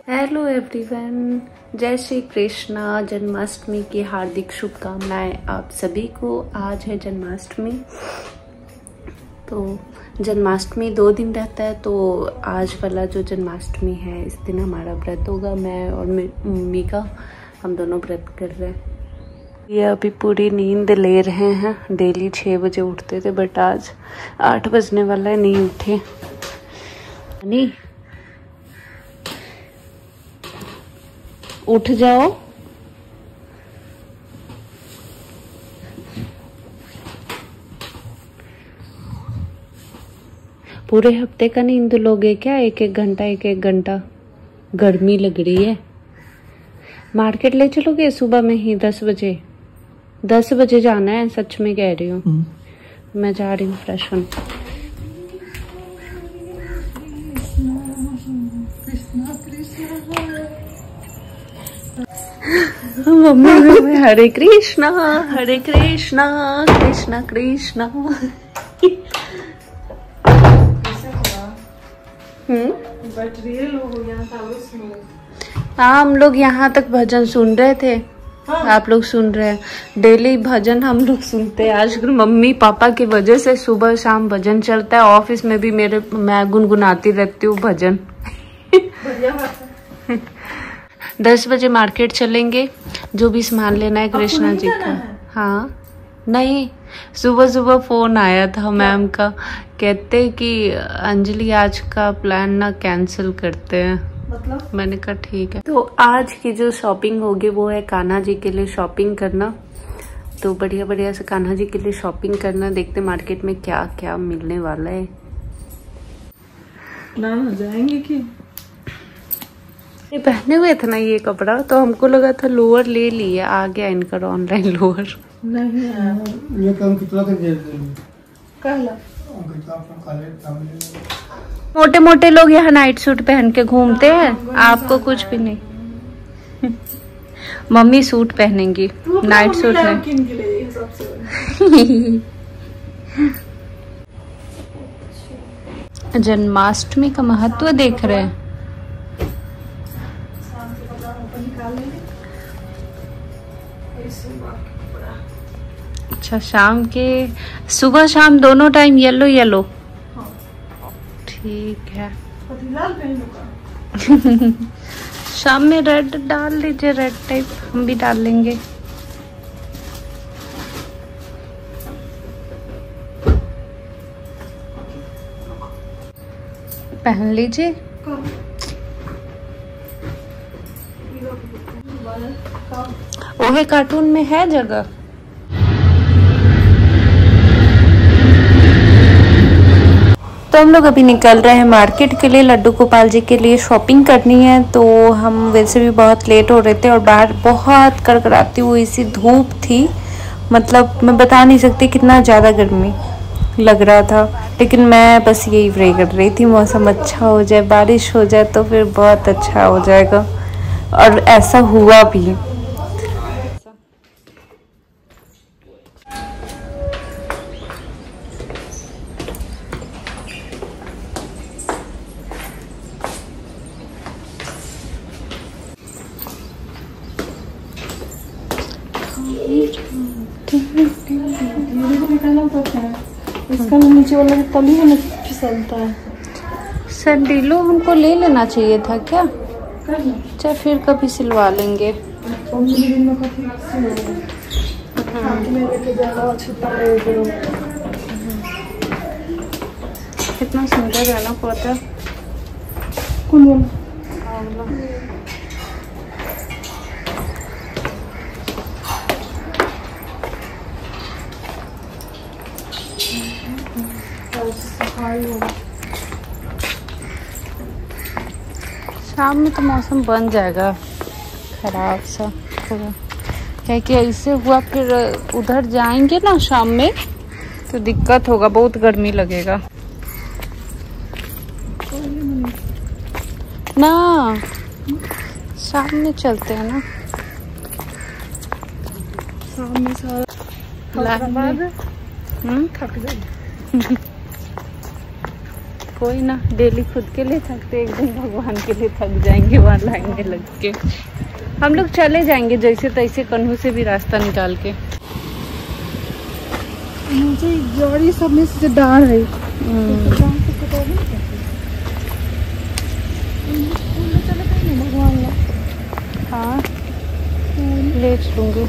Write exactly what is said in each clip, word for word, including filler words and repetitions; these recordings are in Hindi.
हेलो एवरीवन, जय श्री कृष्णा। जन्माष्टमी की हार्दिक शुभकामनाएं आप सभी को। आज है जन्माष्टमी। तो जन्माष्टमी दो दिन रहता है, तो आज वाला जो जन्माष्टमी है इस दिन हमारा व्रत होगा। मैं और मम्मी का हम दोनों व्रत कर रहे हैं। ये अभी पूरी नींद ले रहे हैं। डेली छः बजे उठते थे, बट आज आठ बजने वाला है, नहीं उठे। नहीं, उठ जाओ। पूरे हफ्ते का नींद लोगे क्या? एक एक घंटा एक एक घंटा। गर्मी लग रही है। मार्केट ले चलोगे सुबह में ही? दस बजे दस बजे जाना है, सच में कह रही हूँ। मैं जा रही हूँ फ्रेश होने। मम्मी में हरे कृष्णा हरे कृष्णा कृष्णा कृष्णा। हम्म हाँ, हम लोग यहाँ तक भजन सुन रहे थे। हाँ। आप लोग सुन रहे हैं। डेली भजन हम लोग सुनते हैं। आज मम्मी पापा की वजह से सुबह शाम भजन चलता है। ऑफिस में भी मेरे मैं गुनगुनाती रहती हूँ भजन। दस बजे मार्केट चलेंगे, जो भी सामान लेना है कृष्णा जी का। हाँ नहीं, सुबह सुबह फोन आया था मैम का, कहते कि अंजलि आज का प्लान ना कैंसिल करते हैं। मतलब मैंने कहा ठीक है। तो आज की जो शॉपिंग होगी वो है कान्हा जी के लिए शॉपिंग करना। तो बढ़िया बढ़िया से कान्हा जी के लिए शॉपिंग करना। देखते मार्केट में क्या क्या मिलने वाला है। ना जाएंगे कि ये पहने हुए थे ना ये कपड़ा, तो हमको लगा था लोअर ले लिया। आ गया इनका ऑनलाइन लोअर। नहीं ये काम कितना कर दिया कहला। मोटे मोटे लोग यहाँ नाइट सूट पहन के घूमते हैं, आपको कुछ भी नहीं। मम्मी सूट पहनेंगी, नाइट सूट नहीं। जन्माष्टमी का महत्व देख रहे हैं। अच्छा, शाम के सुबह शाम दोनों टाइम येलो येलो। ठीक है। शाम में रेड डाल लीजिए, रेड टाइप हम भी डाल लेंगे। पहन लीजिए। ओहे कार्टून में है जगह। तो हम लोग अभी निकल रहे हैं मार्केट के लिए। लड्डू गोपाल जी के लिए शॉपिंग करनी है। तो हम वैसे भी बहुत लेट हो रहे थे और बाहर बहुत कड़कड़ाती हुई सी धूप थी। मतलब मैं बता नहीं सकती कितना ज़्यादा गर्मी लग रहा था। लेकिन मैं बस यही प्रे कर रही थी मौसम अच्छा हो जाए, बारिश हो जाए तो फिर बहुत अच्छा हो जाएगा। और ऐसा हुआ भी। इसका नीचे वाला तली है ना फिसलता है। सैंडीलो हमको ले लेना चाहिए था क्या? चाहे फिर कभी सिलवा लेंगे। कितना सुंदर है ना पौधा। कौन शाम में तो मौसम बन जाएगा खराब सा पूरा। क्या कि ऐसे हुआ फिर उधर जाएंगे ना शाम में तो दिक्कत होगा, बहुत गर्मी लगेगा ना। शाम में चलते हैं ना। शाम में सारा हम्म थक जाए। कोई ना, डेली खुद के लिए थकते, एक दिन भगवान के लिए थक जाएंगे वहाँ लाइन में लग के। हम लोग चले जाएंगे जैसे तैसे, कन्हू से भी रास्ता निकाल के। मुझे जोड़ी सब में से डाल है भगवान। हाँ ले चलूँगी।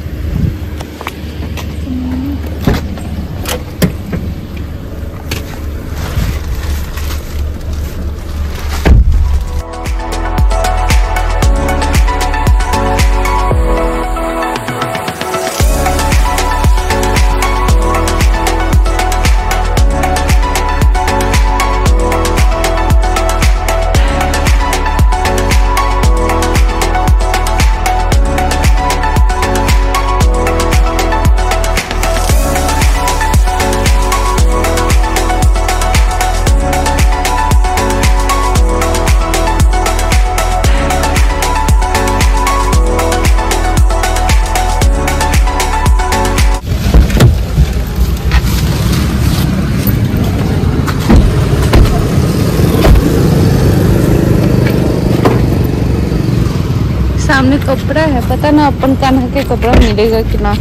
सामने कपड़ा है, पता ना अपन कान्हा के कपड़ा मिलेगा कि ना।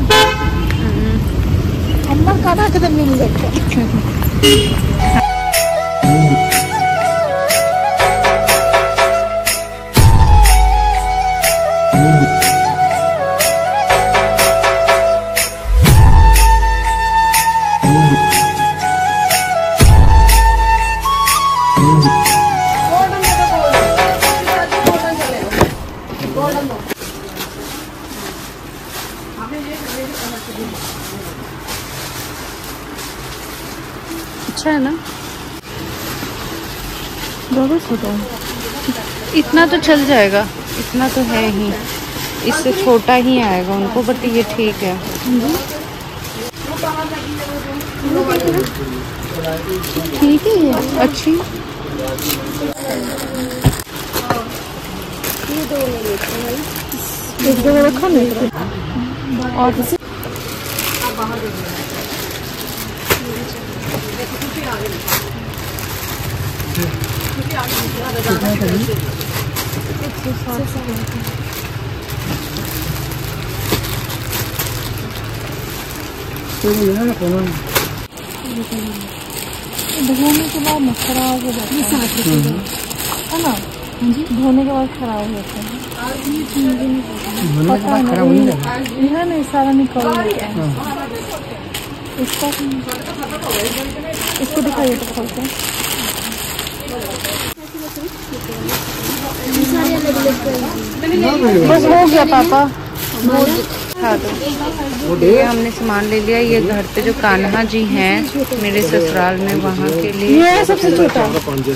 हमार कान्हा के तो मिल जाएगा। अच्छा है ना, बहुत छोटा है। इतना तो चल जाएगा, इतना तो है ही, इससे छोटा ही आएगा उनको, बट ये ठीक है। ठीक है ये अच्छी। एक जगह रखा नहीं और धोने के बाद खराब हो जाता है ना, धोने के बाद खराब हो जाता है। पता नहीं, यह नहीं सारा निकल जाता है। इसका इसको दिखाइए तो खोल के। बस हो गया पापा, खा दो। ये हमने सामान ले लिया। ये घर पे जो कान्हा जी हैं मेरे ससुराल में, वहाँ के लिए ये सबसे छोटा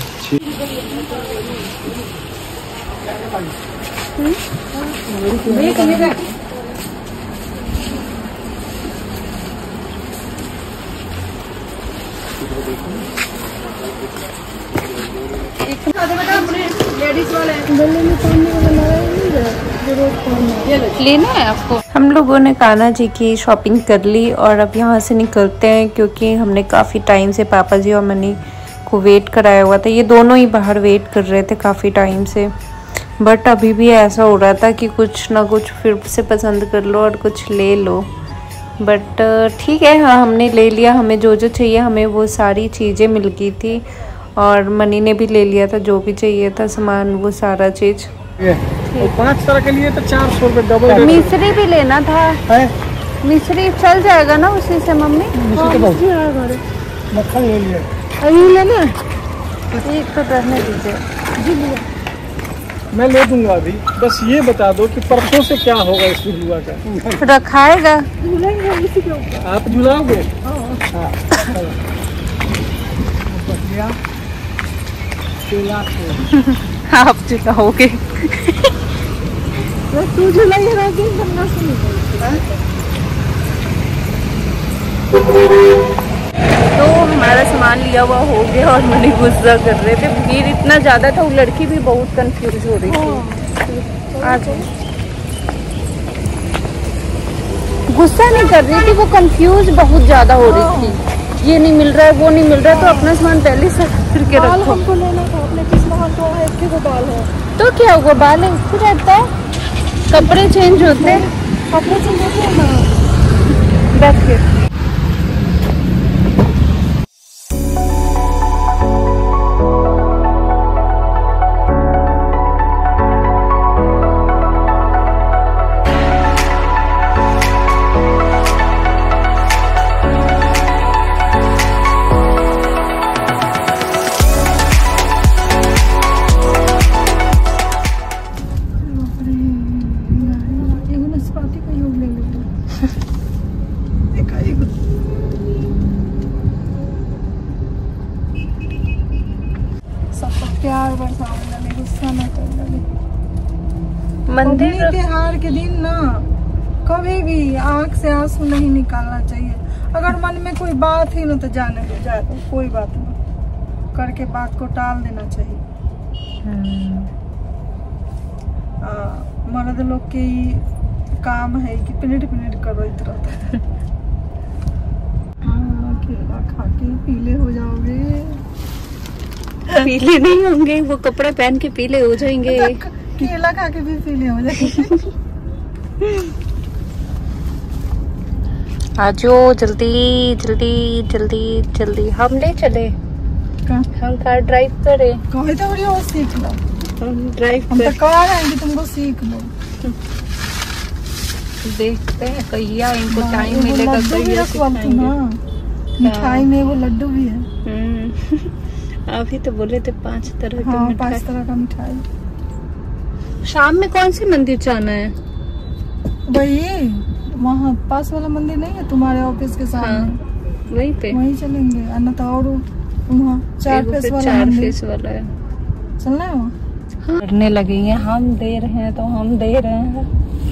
लेना है आपको। हम लोगों ने कान्हा जी की शॉपिंग कर ली और अब यहाँ से निकलते हैं, क्योंकि हमने काफ़ी टाइम से पापा जी और मनी को वेट कराया हुआ था। ये दोनों ही बाहर वेट कर रहे थे काफ़ी टाइम से, बट अभी भी ऐसा हो रहा था कि कुछ ना कुछ फिर से पसंद कर लो और कुछ ले लो। बट ठीक है, हाँ हमने ले लिया। हमें जो जो चाहिए हमें वो सारी चीज़ें मिल गई थी, और मनी ने भी ले लिया था जो भी चाहिए था सामान, वो सारा चीज़। पाँच तरह के लिए तो चार सौ रुपये डबल। मिश्री भी लेना था है? मिश्री चल जाएगा ना उसी से मम्मी? मक्खन ले लिया, अभी लेना एक तो रहने दीजिए जी। लिया मैं ले दूंगा अभी। बस ये बता दो कि परसों से क्या होगा इस जुआ का? रखाएगा आप झुलाओगे? आप झुलाओगे? तू झुलाइए रागी बनना सुन। तो हमारा सामान लिया हुआ हो गया और मनी गुस्सा कर रहे थे, भीड़ इतना ज़्यादा था। वो लड़की भी बहुत कंफ्यूज हो रही थी। आज गुस्सा नहीं कर रही थी, वो कंफ्यूज बहुत ज़्यादा हो रही थी। ये नहीं मिल रहा है, वो नहीं मिल रहा है, तो अपना सामान पहले से फिर के बाल रखो। हमको लेना था अपने किस महान तो है इसके को बाल है तो क्या होगा, बाल है फिर रहता है, कपड़े चेंज होते हैं। कपड़े चेंज होते हैं ना। बैठ के प्यार बरसाने लगे, गुस्सा न कर लगे। मंदिर त्योहार के दिन ना कभी भी आँख से आंसू नहीं निकालना चाहिए। अगर मन में कोई बात ही ना तो जाने दो, जाए तो कोई बात नहीं करके बात को टाल देना चाहिए। आ, मर्द लोग के काम है कि पिनट पिनट करो इस तरह। हाँ, केला खा के पीले हो जाओगे। पीले नहीं होंगे, वो कपड़े पहन के पीले हो जाएंगे। केला खा के भी पीले हो जाएंगे। आजो जल्दी जल्दी जल्दी जल्दी, हम ले चले, हम कार ड्राइव करें। कहे तो बढ़िया वो सीख लो, हम ड्राइव हम तो कार आएंगे, तुमको सीख लो। देखते हैं कहिया इनको टाइम मिलेगा, कहिया सिखाएंगे। मिठाई में वो लड्डू भी है। अभी तो बोले थे पांच तरह हाँ, के पांच तरह का मिठाई। शाम में कौन से मंदिर जाना है? वही वहाँ पास वाला मंदिर नहीं है तुम्हारे ऑफिस के सामने? हाँ, वहीं पे वहीं चलेंगे। अन्ना तो और वहाँ चार फेस वाला चार मंदिर फेस वाला है, चलना है वहाँ। हाँ। करने लगेंगे, हम दे रहे हैं तो हम दे रहे हैं।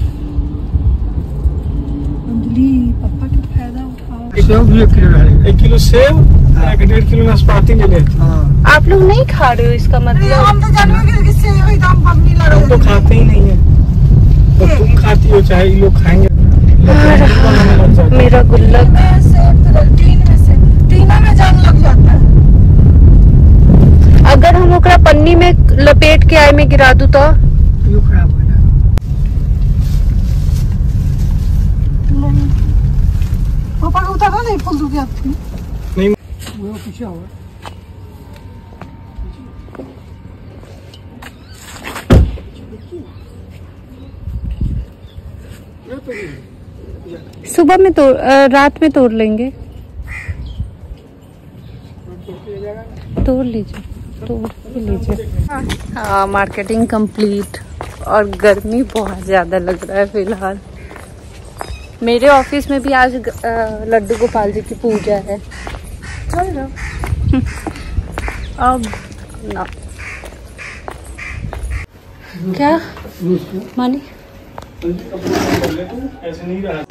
अंजलि पापा की फायदा उठाओ। सेव भी एक किलो है, एक किलो सेव, एक डेढ़ किलो नाशपाती ले लेते हैं। आप लोग नहीं खा रहे हो, इसका मतलब? हम तो जानवर के सेव एकदम पगनी लगा, हम तो खाते ही नहीं है। तो तुम खाती हो, चाहे ये लोग खाएंगे। मेरा गुल्लक तीन में से तीनों में जान लग जाता है। अगर हम ओकरा पन्नी में लपेट के आए में गिरा दूं तो यू खराब हो जाए। पापा का उतारा नहीं फूल दूँ क्या आपकी? नहीं, वो पीछे होगा। सुबह में तोड़, रात में तोड़ लेंगे। तोड़ लीजिए, तोड़ लीजिए। हाँ, मार्केटिंग कंप्लीट। और गर्मी बहुत ज़्यादा लग रहा है फिलहाल। मेरे ऑफिस में भी आज लड्डू गोपाल जी की पूजा है। चल रहा अब ना क्या मानी ऐसे नहीं रहा।